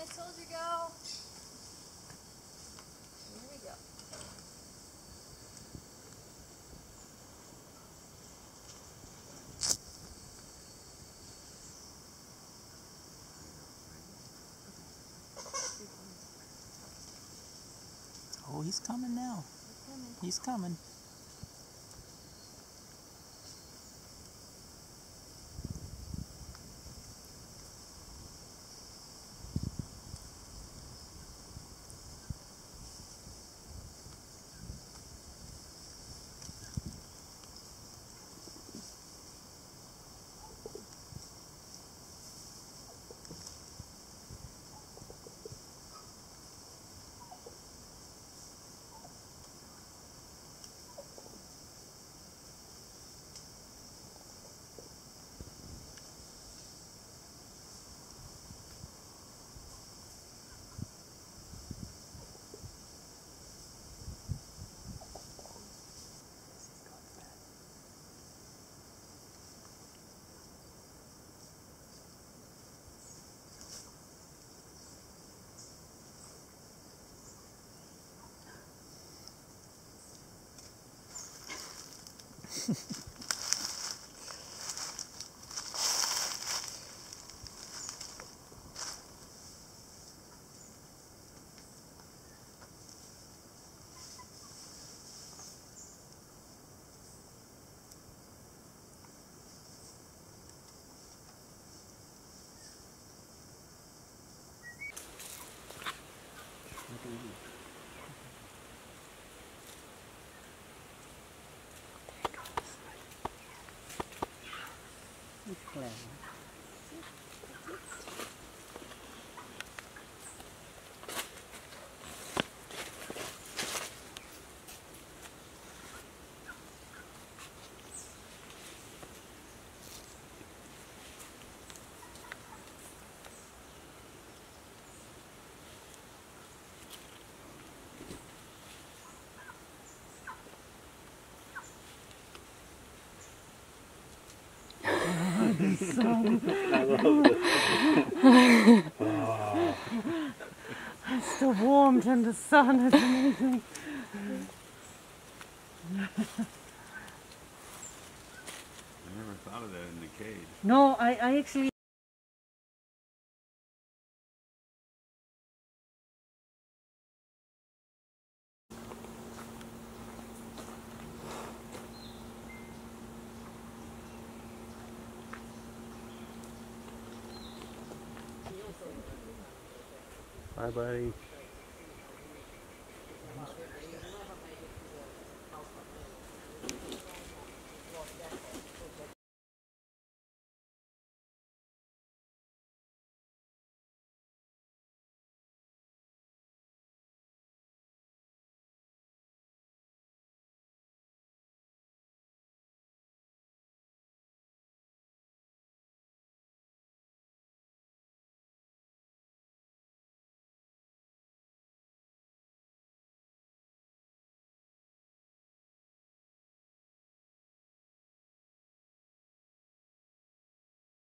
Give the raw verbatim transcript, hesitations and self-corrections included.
told you go. Here we go. Oh, he's coming now. He's coming. He's coming. So I love it. Oh. It's the warmth and the sun is amazing. I never thought of that in the cage. No, I, I actually Bye, buddy.